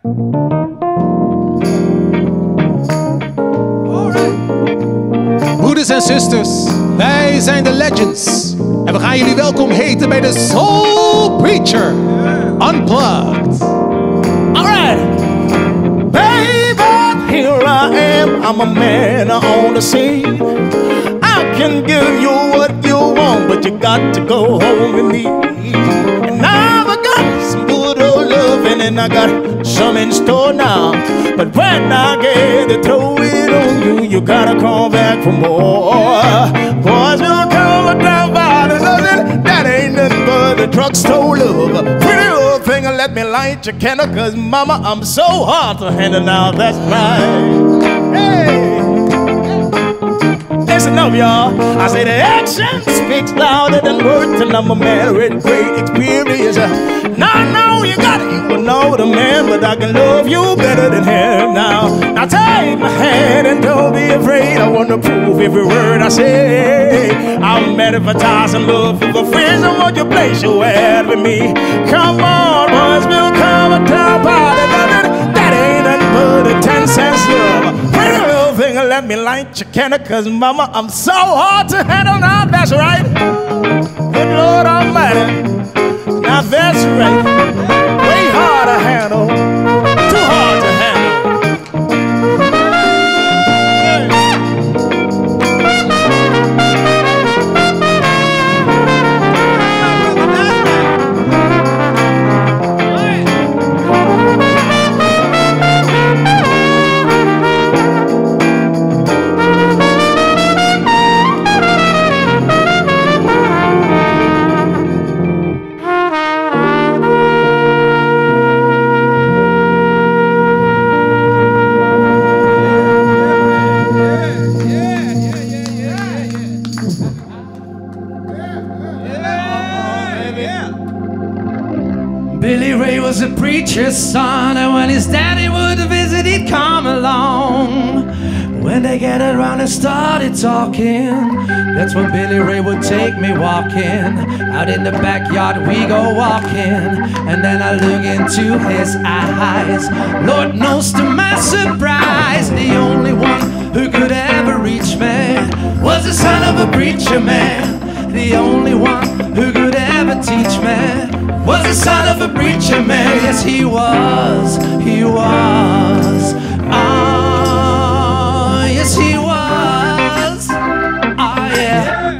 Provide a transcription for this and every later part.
Broeders en zusters, wij zijn de Legends. En we gaan jullie welkom heten bij de Soul Preacher Unplugged. Alright. Baby, here I am. I'm a man on the scene. I can give you what you want, but you got to go home with me. And I've got some good old loving, and I got some in store now. But when I get to throw it on you, you gotta come back for more. Boys will come down by the dozen. That ain't nothing but a drugstore love. Pretty old thing, let me light your candle, cause mama, I'm so hard to handle now, that's right. Hey! Listen up, y'all. I say the action speaks louder than words, and I'm a man with great experience. Now you got it. You will know the man, but I can love you better than him now. Now take my hand and don't be afraid. I want to prove every word I say. I'm advertising love for the friends. I want you to place your ad with me. Come on, boys, we'll come and down party. That ain't nothing but a 10 cents love. Pretty little thing, let me light your candle, cause mama, I'm so hard to handle now, that's right. Good Lord Almighty, now that's right. Way hard to handle, too hard to handle. Billy Ray was a preacher's son, and when his daddy would visit, he'd come along. When they gathered around and started talking, that's when Billy Ray would take me walking. Out in the backyard we go walking, and then I look into his eyes. Lord knows to my surprise, the only one who could ever reach me was the son of a preacher man. The only one who could ever teach me was the son of a preacher man. Yes, he was, he was. Oh, yes, he was. Oh, yeah.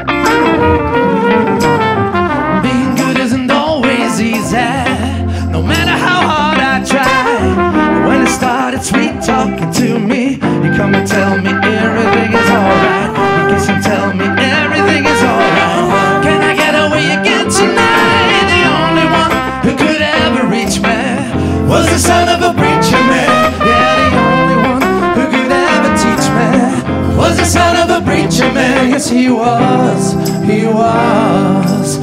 Being good isn't always easy, no matter how hard I try. When it started sweet talking to me, you come and tell me everything is alright. You kiss and tell me everything is alright. Can I get away again tonight? Was the son of a preacher man. Yeah, the only one who could ever teach me was the son of a preacher man. Yes, he was, he was.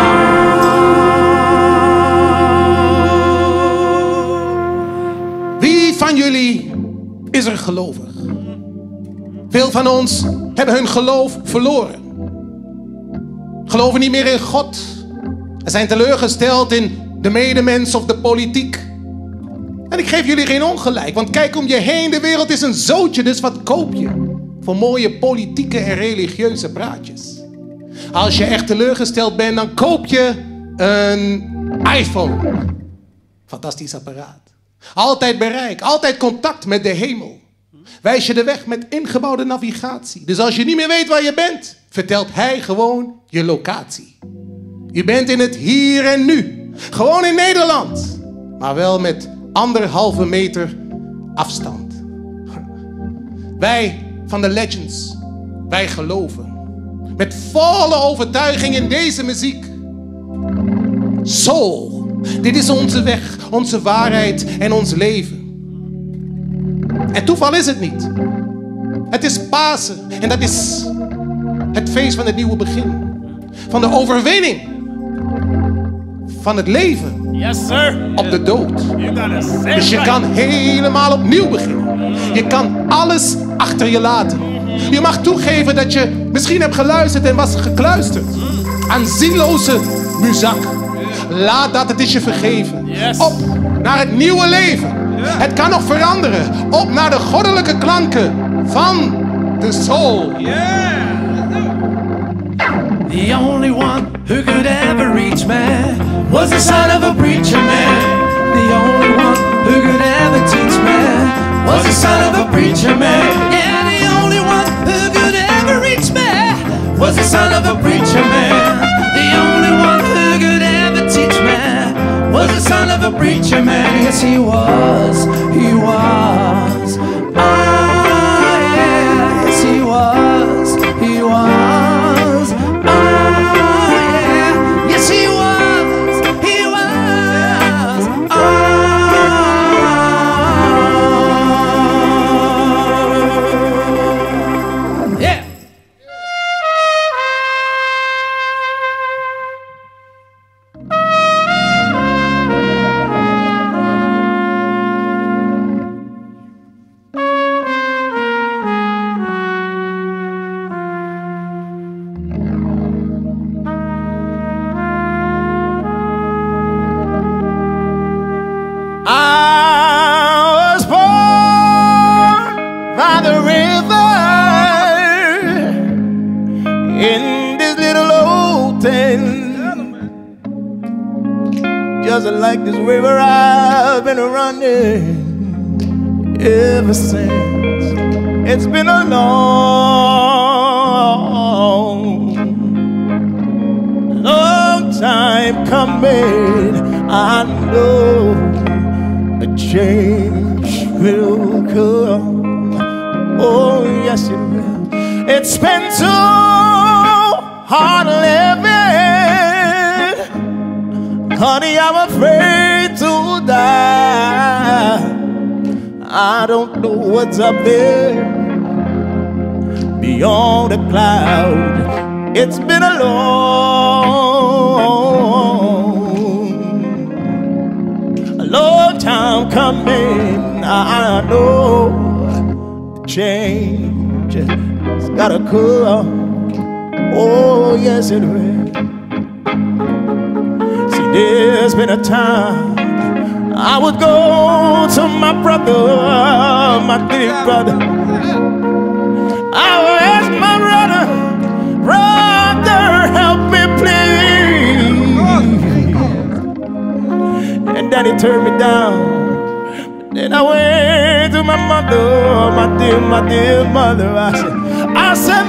Wie van jullie is er gelovig? Veel van ons hebben hun geloof verloren. Geloven niet meer in God. Ze zijn teleurgesteld in de medemens of de politiek. En ik geef jullie geen ongelijk, want kijk om je heen, de wereld is een zootje, dus wat koop je? Voor mooie politieke en religieuze praatjes. Als je echt teleurgesteld bent, dan koop je een iPhone. Fantastisch apparaat. Altijd bereik, altijd contact met de hemel. Wijs je de weg met ingebouwde navigatie. Dus als je niet meer weet waar je bent, vertelt hij gewoon je locatie. Je bent in het hier en nu. Gewoon in Nederland. Maar wel met 1,5 meter afstand. Wij van de Legends, wij geloven. Met volle overtuiging in deze muziek. Soul, dit is onze weg, onze waarheid en ons leven. En toeval is het niet. Het is Pasen en dat is het feest van het nieuwe begin. Van de overwinning. Van het leven. Yes, sir. Op de dood. Dus je kan helemaal opnieuw beginnen. Je kan alles achter je laten. Je mag toegeven dat je misschien hebt geluisterd en was gekluisterd aan zieloze muzak. Laat dat, het is je vergeven. Yes. Op naar het nieuwe leven. Het kan nog veranderen. Op naar de goddelijke klanken van de soul. The only one who could ever reach me was the son of a preacher man. The only one who could ever teach me was the son of a preacher man. Yeah, the only one who could ever reach me was the son of a preacher man. The only one who could ever teach me was the son of a preacher man. Yes, he was. He was. Ah, yeah. Yes, he was. He was. Ah, yeah. Yes, he was. He was. Ah. Yeah. I was born by the river in this little old town. Just like this river, I've been running ever since. It's been a long time coming. I know a change will come. Oh, yes, it will. It's been too hard living. Honey, I'm afraid to die. I don't know what's up there beyond the cloud. It's been a long time coming. I know the change has gotta come. Oh, yes, it will. See, there's been a time I would go to my brother, my dear brother. I would ask my brother, brother, help me please. And then he turned me down. Then I went to my mother, my dear mother. I said,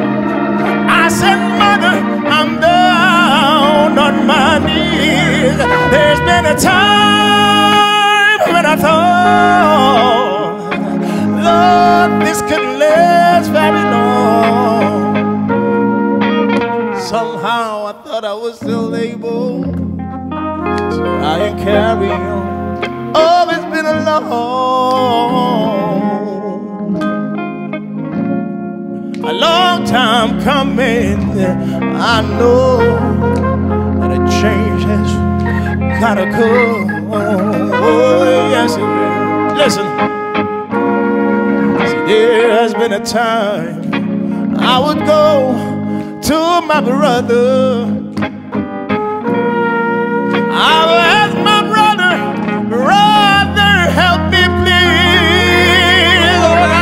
mother, I'm down on my knees. There's been a time when I thought, Lord, this could last very long. Somehow I thought I was still able to try and carry on. Oh, it's been a long time coming. I know that a change has gotta come. Oh, yes, it will. Listen, see, there has been a time I would go to my brother. I would ask my brother, help me please.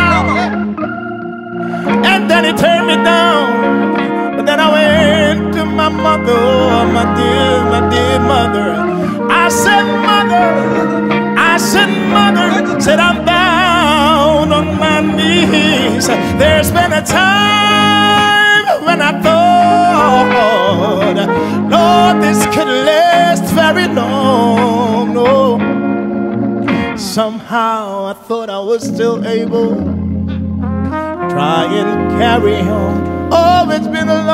And then he turned me down. But then I went to my mother, my dear mother. I said, mother, said I'm down on my knees. There's been a time when I thought, Lord, this could last very long. No. Somehow I thought I was still able to try and carry on. Oh, it's been a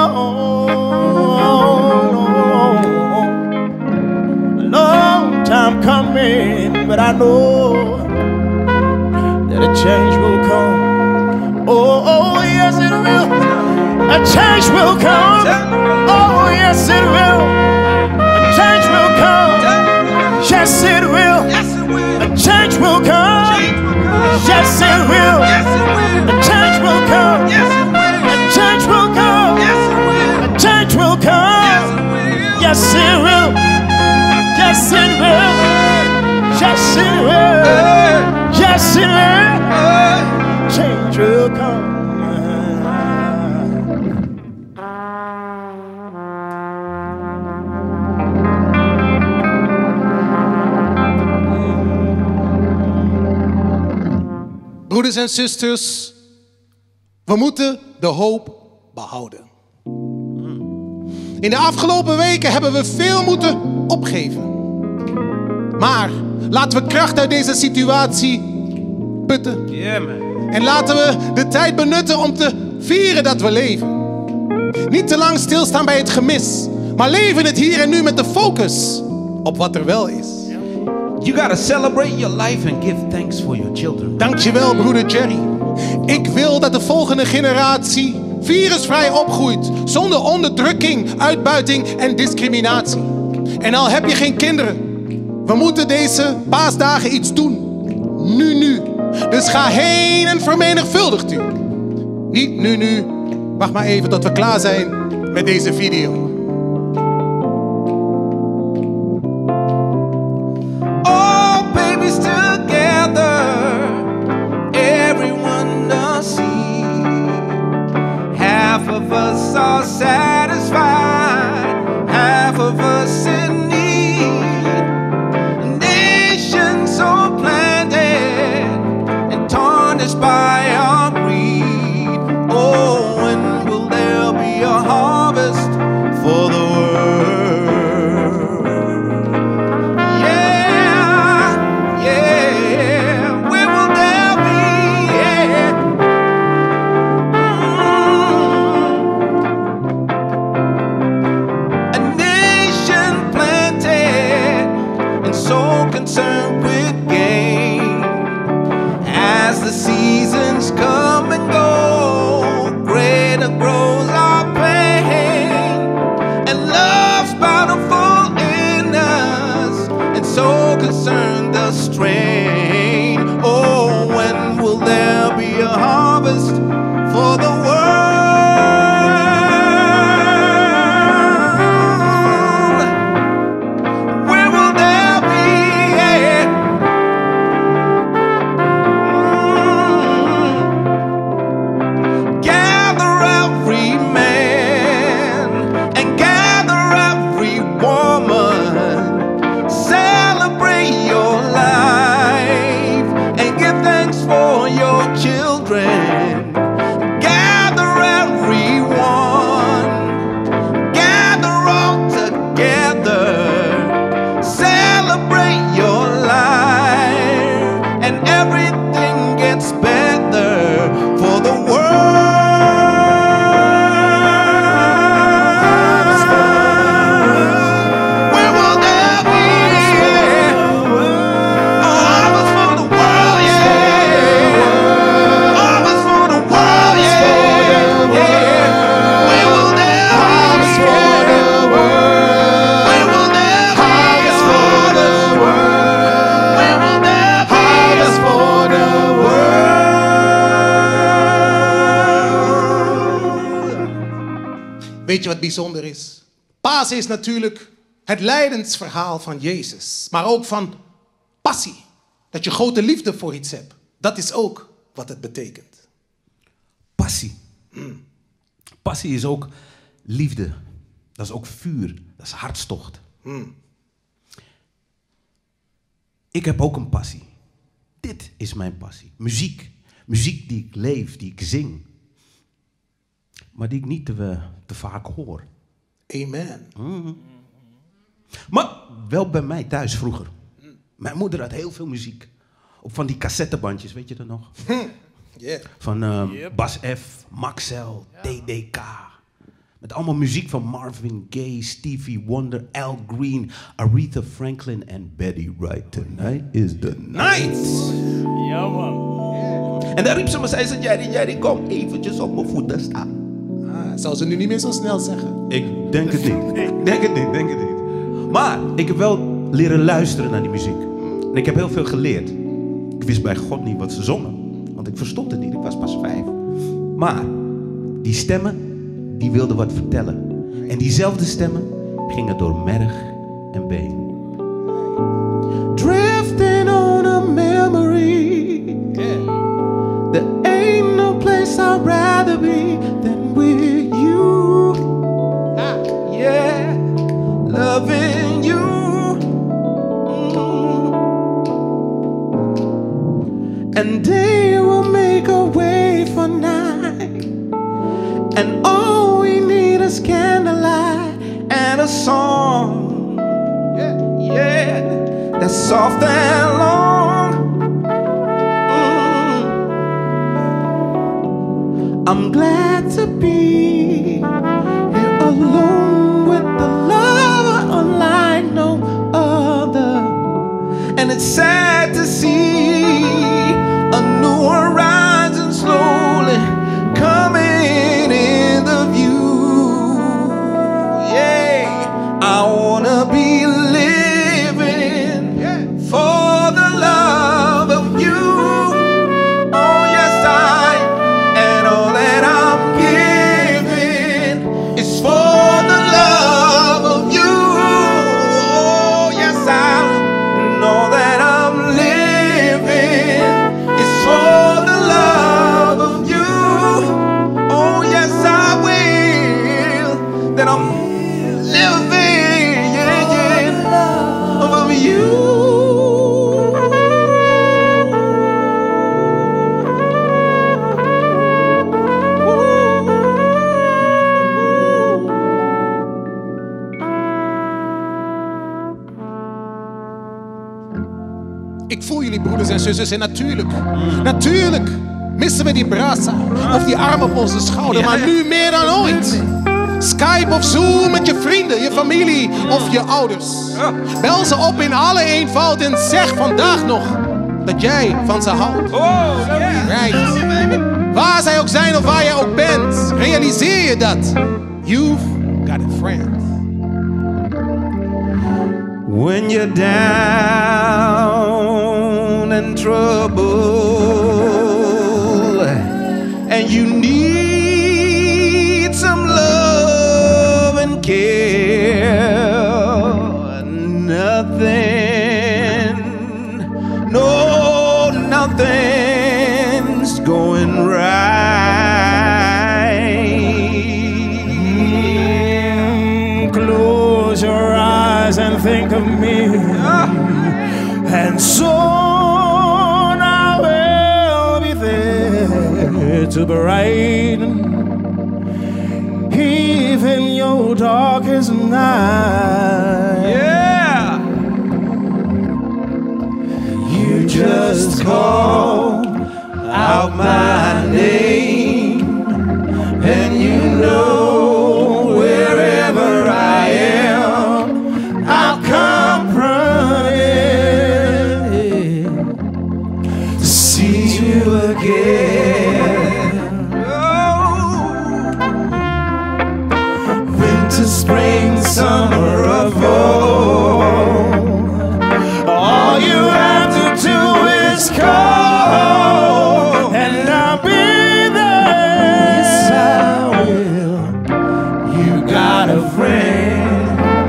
long time coming, but I know that a change will come. Oh, yes, it will. A change will come. Oh, yes, it will. A change will come. Yes, it will. A change will come. Yes, it will. A change will come. A change will come. A change will come. Yes, it will. Yes, it will. Yes, it will. Yes, it will. Change will come. Broeders en zusters, we moeten de hoop behouden. In de afgelopen weken hebben we veel moeten opgeven. Maar laten we kracht uit deze situatie putten. Yeah, man. En laten we de tijd benutten om te vieren dat we leven. Niet te lang stilstaan bij het gemis, maar leven het hier en nu met de focus op wat er wel is. You gotta celebrate your life and give thanks for your children. Dankjewel, broeder Jerry. Ik wil dat de volgende generatie virusvrij opgroeit, zonder onderdrukking, uitbuiting en discriminatie. En al heb je geen kinderen, we moeten deze paasdagen iets doen. Nu. Dus ga heen en vermenigvuldigt u. Niet nu. Wacht maar even tot we klaar zijn met deze video. All babies together, everyone does see. Half of us are satisfied, half of us in need. A nation so planted and tarnished by our greed. Oh, when will there be a harvest for the world? Concerned with gain as the seasons come and go, greater grows our pain, and love's bountiful in us, and so concerned the strain. Oh, when will there be a harvest for the world? Weet je wat bijzonder is? Pasen is natuurlijk het lijdensverhaal van Jezus. Maar ook van passie. Dat je grote liefde voor iets hebt. Dat is ook wat het betekent. Passie. Passie is ook liefde. Dat is ook vuur. Dat is hartstocht. Ik heb ook een passie. Dit is mijn passie. Muziek. Muziek die ik leef, die ik zing. Maar die ik niet te vaak hoor. Amen. Maar wel bij mij thuis vroeger. Mijn moeder had heel veel muziek. Op van die cassettebandjes, weet je dat nog? Yeah. Van Bas F, Maxell, TDK. Met allemaal muziek van Marvin Gaye, Stevie Wonder, Al Green, Aretha Franklin en Betty Wright. Tonight is the night. Ja, man. En daar riep ze me, zei ze, Jerry, kom eventjes op mijn voeten staan. Zou ze nu niet meer zo snel zeggen? Ik denk het niet. Denk het niet. Maar ik heb wel leren luisteren naar die muziek. En ik heb heel veel geleerd. Ik wist bij God niet wat ze zongen. Want ik verstond het niet. Ik was pas 5. Maar die stemmen, die wilden wat vertellen. En diezelfde stemmen gingen door merg en been. and day will make a way for night. And all we need is candlelight and a song, yeah, that's soft and long. I'm glad to be here alone with the lover unlike no other. And it's sad to see a new horizon slowly coming into view. Yeah, I wanna be living for the love of you. Oh yes, and all that I'm giving is for the love of you. Oh yes, and all that I'm living is for the love of you. Oh yes, I will. That I'm living of you. Ik voel jullie broeders en zusters en natuurlijk missen we die brasa of die arm op onze schouder, maar nu meer dan ooit. Skype of Zoom met je vrienden, je familie of je ouders. Bel ze op in alle eenvoud en zeg vandaag nog dat jij van ze houdt. Right. Waar zij ook zijn of waar jij ook bent, realiseer je dat. You've got a friend. When you're down and trouble and you need some love and care, nothing's going right. Close your eyes and think of me, and soon I will be there to brighten even your darkest night. Yeah. You just call out my name, and you know wherever I am, I'll come running to see you again. Winter, spring, summer, or fall, all you have to do is call, and I'll be there. Yes, I will. You got a friend.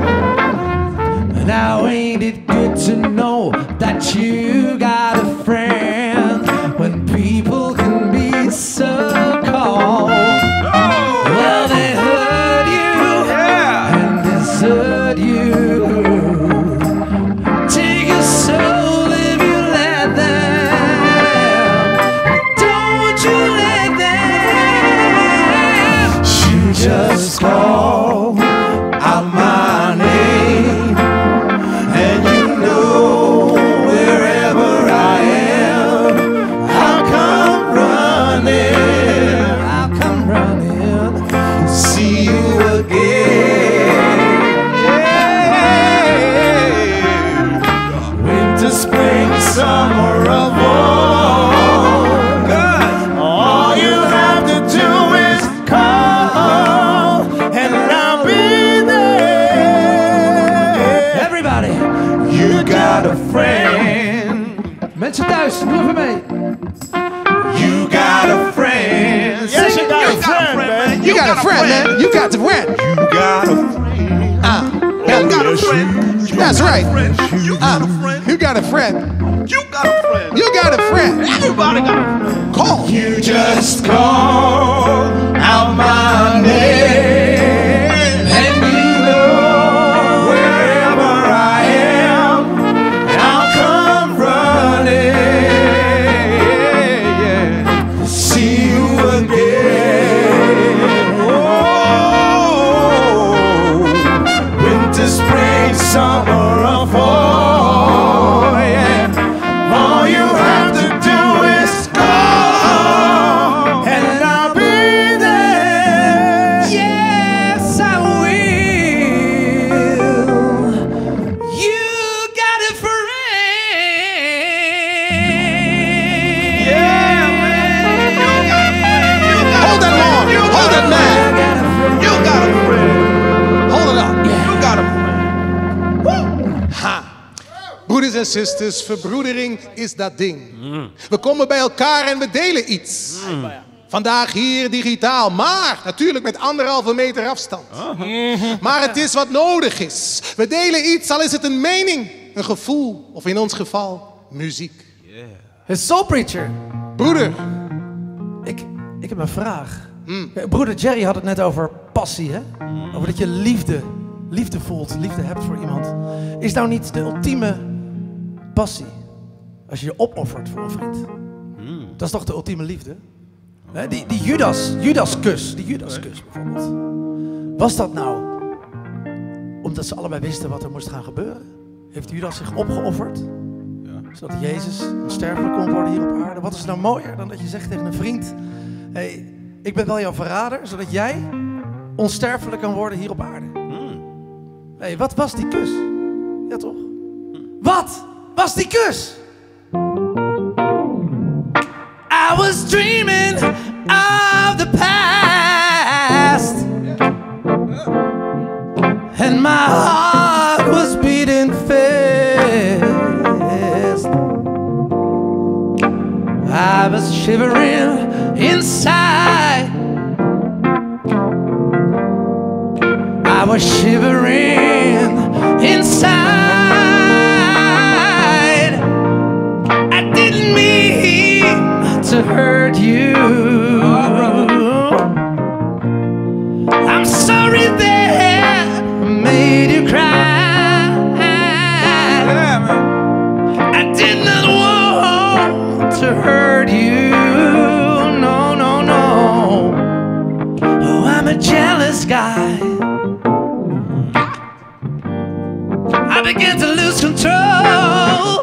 Now ain't it good to know that you got a friend when people can be so cold? Well, they hurt you and desert you. Take your soul if you let them. Don't you let them. You just call out my name, and you know wherever I am, I'll come running. I'll come running. See you again. Winter, spring, summer, or fall, all you have to do is call, and I'll be there. Everybody, You got a friend. mensen thuis, doe even mee. You got a friend. Yes, you got a friend, man. You got a friend, man. You got the friend. You got a friend. You got a friend. That's right. You got a friend. You got a friend. You got a friend. You got a friend. Everybody got a friend. Call. You just call out my name, and you know wherever I am, I'll come running. Broeders en zusters, verbroedering is dat ding. We komen bij elkaar en we delen iets. Vandaag hier digitaal, maar natuurlijk met 1,5 meter afstand. Maar het is wat nodig is. We delen iets, al is het een mening, een gevoel of in ons geval muziek. Hey, Soul Preacher, Broeder, ik heb een vraag. Broeder Jerry had het net over passie, hè? Over dat je liefde voelt, liefde hebt voor iemand. Is nou niet de ultieme passie als je je opoffert voor een vriend? Dat is toch de ultieme liefde? Hè? Die Judaskus bijvoorbeeld. Was dat nou omdat ze allebei wisten wat er moest gaan gebeuren? Heeft Judas zich opgeofferd? Zodat Jezus onsterfelijk kon worden hier op aarde? Wat is nou mooier dan dat je zegt tegen een vriend: hey, ik ben wel jouw verrader, zodat jij onsterfelijk kan worden hier op aarde. Hey, wat was die kus? Ja toch? Wat was die kus? I was dreaming of the past, and my heart was beating fast. I was shivering inside. I was shivering inside. I didn't mean to hurt you. I'm sorry that I made you cry. I did not want to hurt you. No, no, no. Oh, I'm a jealous guy. I began to lose control.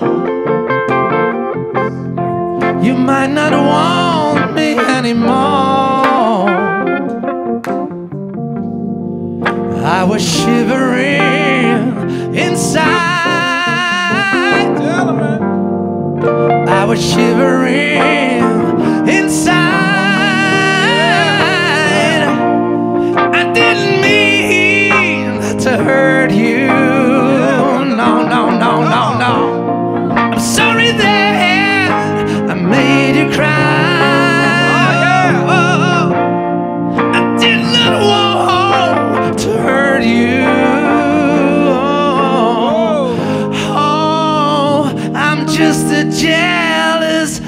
You might not want me anymore. I was shivering inside. I was shivering inside. I didn't mean to hurt you. No, no, no, no, no. I'm sorry that I made you cry. Oh, I did not want to hurt you. Oh, I'm just a jealous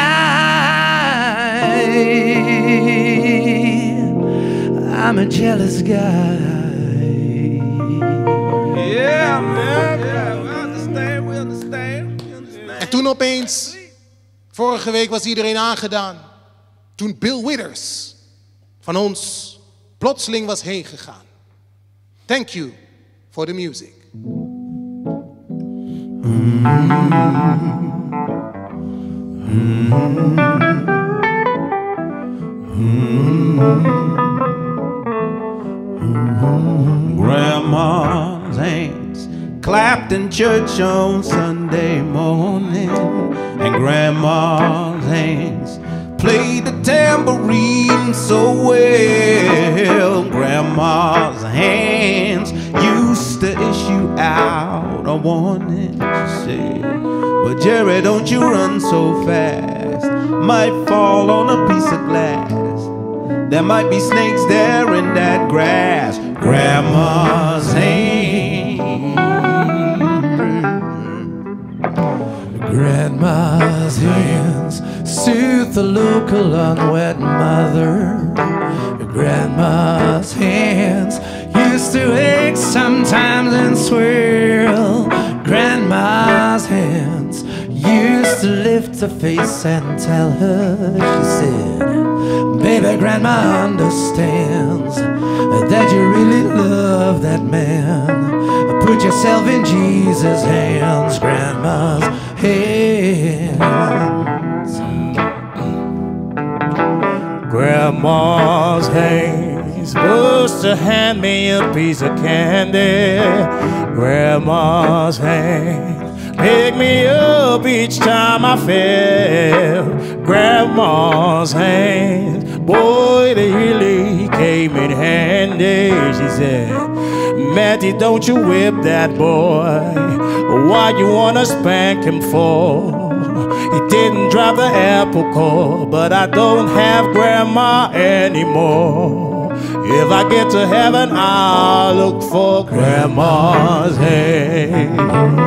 guy. I'm a jealous guy. Yeah, man. Yeah, we understand. En toen opeens, vorige week was iedereen aangedaan. Toen Bill Withers van ons plotseling was heen gegaan. Thank you for the music. Grandma's hands clapped in church on Sunday morning, and Grandma's hands played the tambourine so well. Grandma's hands used to issue out a warning. She said, "Well, Jerry, don't you run so fast. Might fall on a piece of glass. There might be snakes there in that grass." Grandma's hands. Grandma's hands soothe the local unwed mother. Grandma's hands used to ache sometimes and swirl. Grandma's hands used to lift her face and tell her, she said, "Baby, Grandma understands that you really love that man. Put yourself in Jesus' hands." Grandma's hands. Grandma's hands supposed to hand me a piece of candy. Grandma's hands pick me up each time I fell. Grandma's hands, boy, they really came in handy. She said, Matty, don't you whip that boy. Why you wanna spank him for? He didn't drop the apple core, but I don't have grandma anymore. If I get to heaven, I'll look for grandma's hands.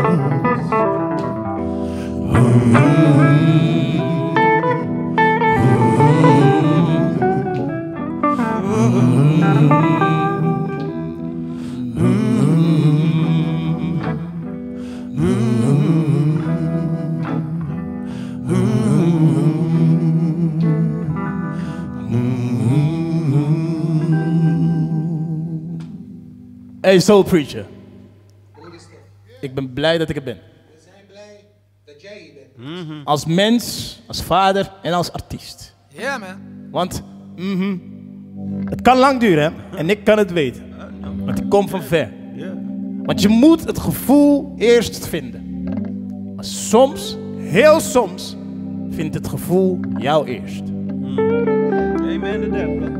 Hey Soul Preacher, ik ben blij dat ik er ben. We zijn blij dat jij hier bent. Als mens, als vader en als artiest. Yeah, man. Want het kan lang duren hè? En ik kan het weten. Want ik kom van ver. Want je moet het gevoel eerst vinden. Maar soms, heel soms, vindt het gevoel jou eerst. Amen to that, brother.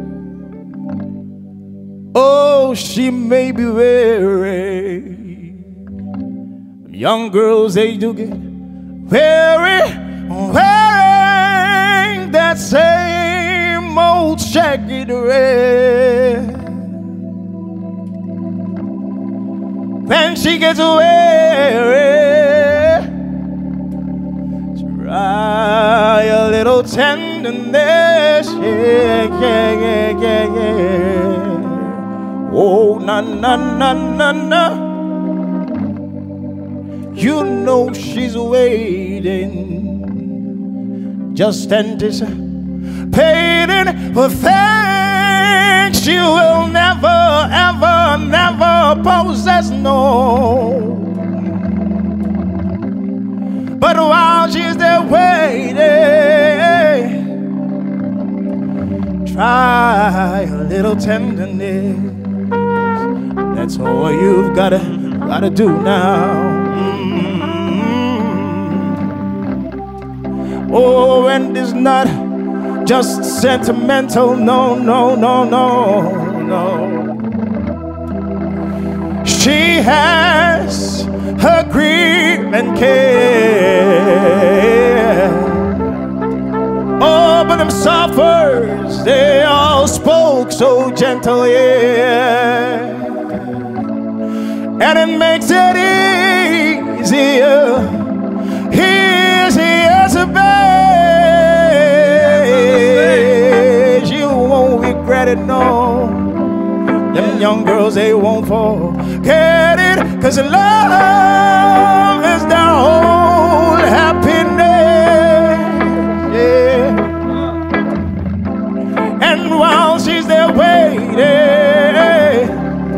Oh, she may be weary. Young girls, they do get weary, wearing that same old shaggy dress. When she gets weary, try a little tenderness, yeah, yeah, yeah, yeah, yeah. Oh, na na na na na. You know she's waiting, just anticipating for things she will never, ever, never possess, no. But while she's there waiting, try a little tenderness. That's all you've gotta do now. Oh, and it's not just sentimental, no, no, no, no, no. She has her grief and care. Oh, but them suffers, they all spoke so gentle, yeah. And it makes it easier to bear. You won't regret it, no. Them young girls, they won't forget it, 'cause love is the whole happiness, yeah. And while she's there waiting,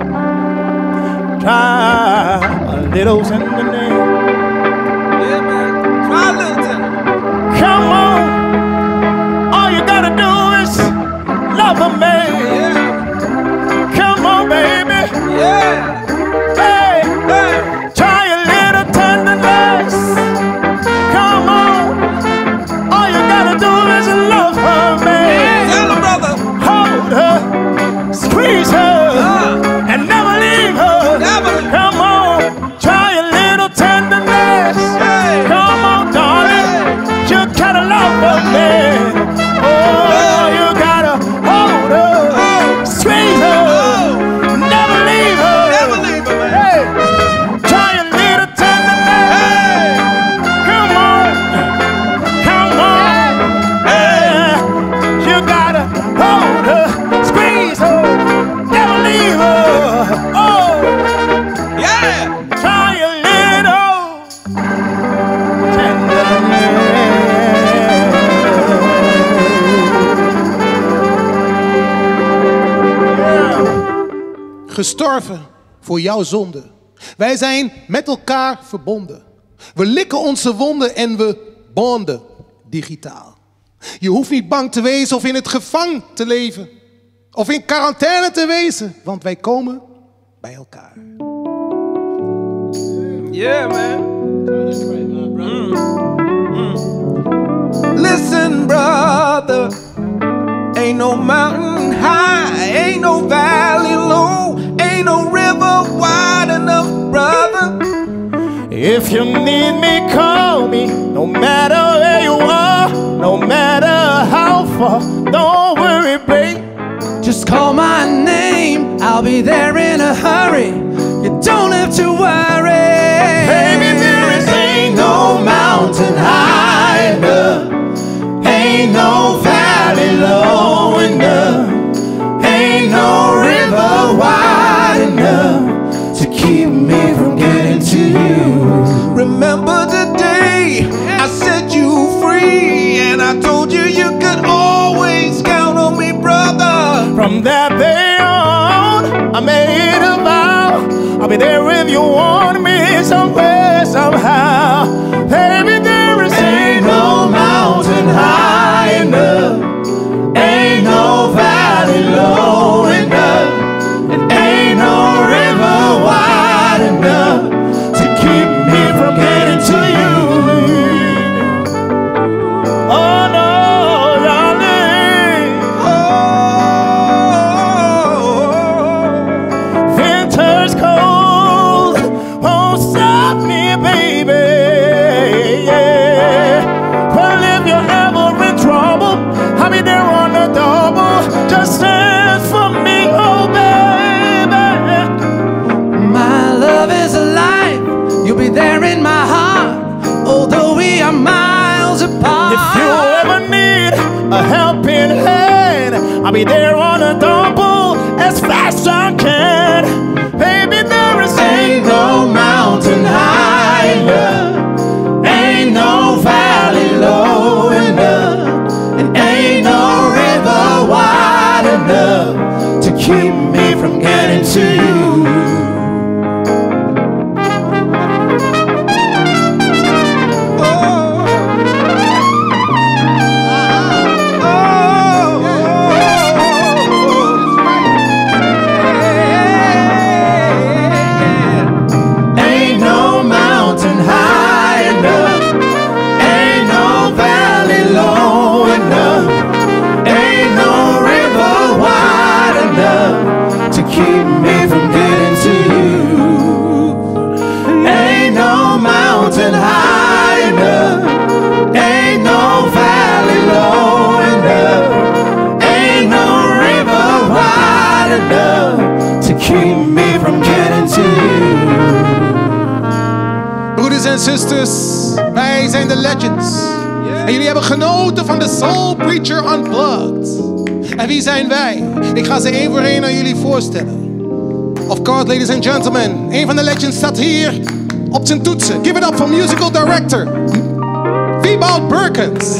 try a little tenderness. Yeah, man. Try a little tender. Come on, all you gotta do is love a man. Yeah. Come on, baby. Yeah. Hey, Hey. try a little tenderness. Come on, all you gotta do is love her, man. Tell her, brother. Hold her, squeeze her, and never leave her. Never. Come on, try a little tenderness. Hey. Come on, darling, you gotta love her, man. Oh, you gotta hold her, squeeze her, never leave her. Never leave her, man. Hey, try a little tenderness. Hey. Come on, come on. Hey, you gotta hold her, squeeze her, never leave her. Oh, Yeah. try a little tenderness. Gestorven voor jouw zonde. Wij zijn met elkaar verbonden. We likken onze wonden en we bonden digitaal. Je hoeft niet bang te wezen of in het gevang te leven. Of in quarantaine te wezen. Want wij komen bij elkaar. Yeah, man. Listen, brother. Ain't no mountain high, ain't no valley low, ain't no river wide. If you need me, call me. No matter where you are, no matter how far. Don't worry, babe. Just call my name, I'll be there in a hurry. You don't have to worry. Baby, there ain't no mountain high enough, ain't no valley low enough, ain't no river wide enough to keep me from getting to you. Remember the day I set you free, and I told you you could always count on me, brother. From that day on, I made a vow, I'll be there if you want me somewhere, somehow. Baby, there ain't no mountain high enough, ain't no valley low enough, and ain't no river wide enough to keep me from getting to you. Oh no, darling. Winter's cold won't stop me, baby. Yeah. Well, if you're ever in trouble, I'll be there on the double. Just stand for me, oh baby. My love is alive, you'll be there in my heart, although we are miles apart. If you ever need a helping hand, I'll be there on a double as fast as I can. Baby, there ain't no mountain high enough, ain't no valley low enough, and ain't no river wide enough to keep me from getting to you. Ain't no mountain high enough, ain't no valley low enough, ain't no river wide enough to keep me from getting to you. Ain't no mountain high enough, ain't no valley low enough, ain't no river wide enough to keep me from getting to you. Broeders en zusters, wij zijn de Legends. En jullie hebben genoten van de Soul Preacher Unplugged. En wie zijn wij? Ik ga ze één voor één aan jullie voorstellen. Of course, ladies and gentlemen, een van de Legends staat hier op zijn toetsen. Give it up for musical director Wieboud Burkens.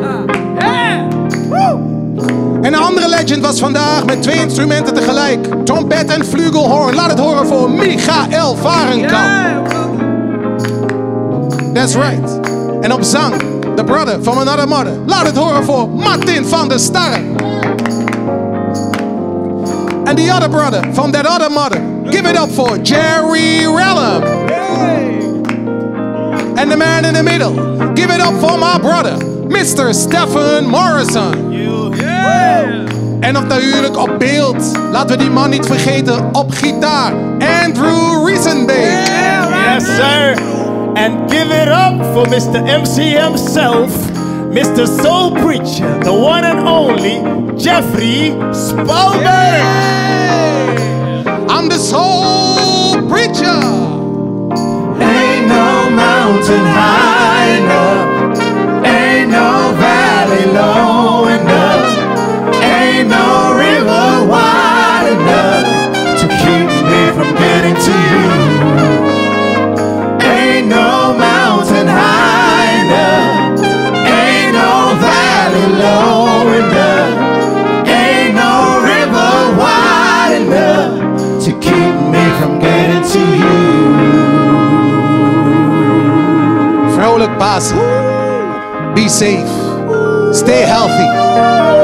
En een andere legend was vandaag met 2 instrumenten tegelijk. Trompet en flugelhorn. Laat het horen voor Michael Varenkamp. That's right. En op zang, the brother from another mother. Laat het horen voor Martin van der Starre. And the other brother from that other mother. Give it up for Jerry Rellum. And the man in the middle. Give it up for my brother, Mr. Stephen Morrison. En nog natuurlijk op beeld, laten we die man niet vergeten, op gitaar, Andrew Riesenbeek. Yes, sir. And give it up for Mr. MC himself, Mr. Soul Preacher, the one and only Jeffrey Spalberg. I'm the Soul Preacher. Ain't no mountain high enough, ain't no valley low enough, ain't no river wide enough to keep me from getting to you. Ain't no mountain high enough, ain't no valley low enough, ain't no river wide enough to keep me from getting to you. Vrolijk Pasen. Be safe. Stay healthy.